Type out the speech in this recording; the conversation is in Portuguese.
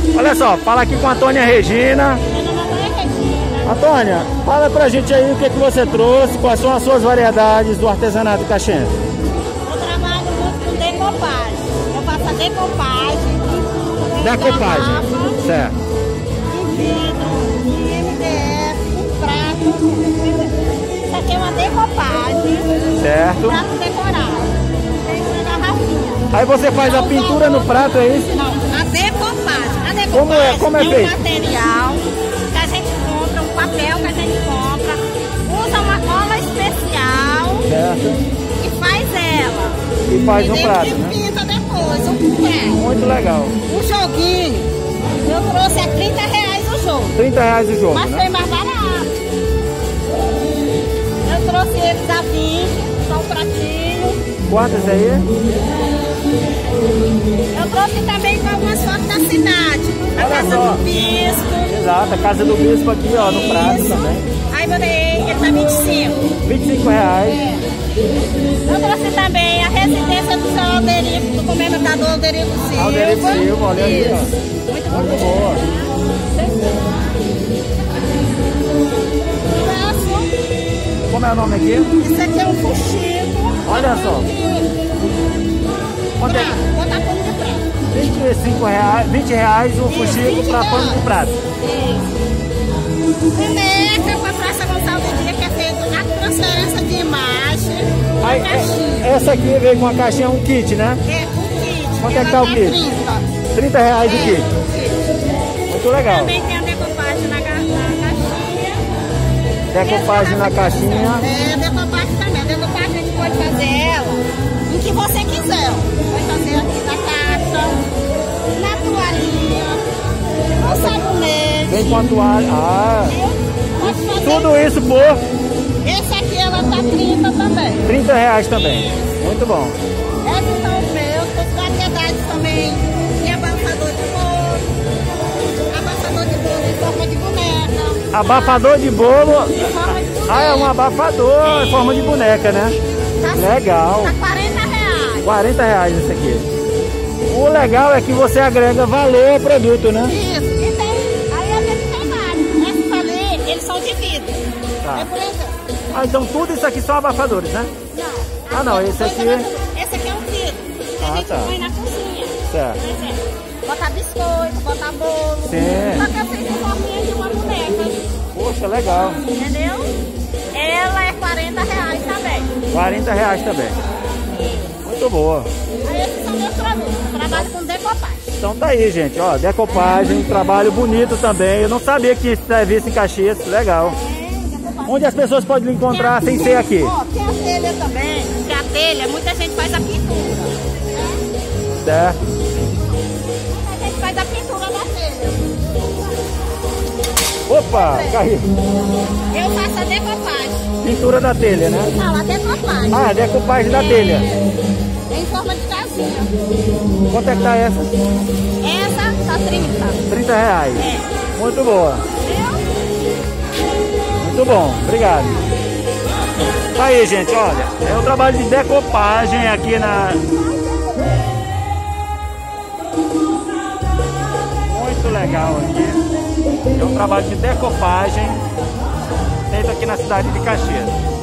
Olha só, fala aqui com a Antônia Regina. Antônia, fala pra gente aí o que você trouxe, quais são as suas variedades do artesanato caxiense. Eu trabalho muito com decopagem. Eu faço a decopagem. Decopagem, certo. De vidro, de MDF, de prato. Isso aqui é uma decopagem. Certo. Prato decorado. Tem uma garrafinha. Aí você faz a pintura no prato, é isso? Não, a decopagem. A decopagem Como é um feito? material que a gente compra, um papel que a gente compra, usa uma cola especial. Certo. E faz ela. E faz no prato, E né? pinta depois, um prato. Muito legal. Um joguinho. Eu trouxe a R$30 o jogo. R$30 o jogo, Mas né? foi mais barato. Eu trouxe eles a 20, só um pratinho. Quantas aí? Eu trouxe também com algumas fotos da cidade. A Olha Casa só. do Bispo. Exato, a casa do bispo aqui, ó, no prato Isso. também. Aí botei, ele tá 25. R$25. Eu trouxe também a residência do seu Alderico, do comendador Alderico Silva. Alderico Silva, olha aí, ó. Isso. Muito bom. Muito boa. Como é o nome aqui? Esse aqui é um fuxico. Olha só. Quanto é? Botar pano de prato. R$20 o fuxico para pano de prato. Boneca com a Praça Gonçalves Dias, que é feita a transferência de imagem. Aí, Caixinha. essa aqui veio com a caixinha, um kit, né? É o kit. Quanto é que ela tá o kit? 30. R$30 o kit. O kit. Muito legal. Também tem a decopagem na caixinha. Decopagem na caixinha. É, decopagem também. A decopagem a gente pode fazer ela em que você quiser. Pode fazer aqui na caixa, na toalhinha, no sabonete. Vem com a toalha. Ah, Pode fazer. tudo isso por Esse aqui ela tá 30 também. R$30 também. Muito bom. Esses são os meus, as variedades também. Tem abafador de bolo em forma de boneca. Abafador de bolo. Em forma de boneca. Ah, é um abafador em forma de boneca, né? Tá, Legal. tá R$40. R$40 esse aqui. O legal é que você agrega valor ao produto, né? Isso. E tem, aí a gente tem vários. Esses ali, eles são de vidro. Tá. É por exemplo. Ah, então tudo isso aqui são abafadores, né? Não. Ah, não, esse aqui- Esse aqui é um vidro. Que a gente tá. põe na cozinha. Certo. Por exemplo, botar biscoito, botar bolo. Sim. Só que eu fiz em forminha de uma boneca. Poxa, legal. Entendeu? Ela é R$40 também. R$40 também. Muito boa. Aí esses são meus produtos. Eu trabalho com decopagem. Então tá aí, gente, ó, decopagem, trabalho bonito também. Eu não sabia que tinha esse serviço em Caxias, legal. Decopagem. Onde as pessoas podem lhe encontrar sem ser aqui? Ó, tem a telha também. Porque a telha, muita gente faz a pintura. Certo. Muita gente faz a pintura da telha. Opa, caiu. Eu faço a decopagem. Pintura da telha, né? Não, a decopagem. Ah, decopagem da telha. É em forma de casinha. Quanto é que tá essa? Essa tá 30. R$30. É. Muito boa. Viu? Muito bom, obrigado. Tá aí, gente, olha, é o trabalho de decopagem aqui na... Muito legal aqui. É um trabalho de decopagem feito aqui na cidade de Caxias.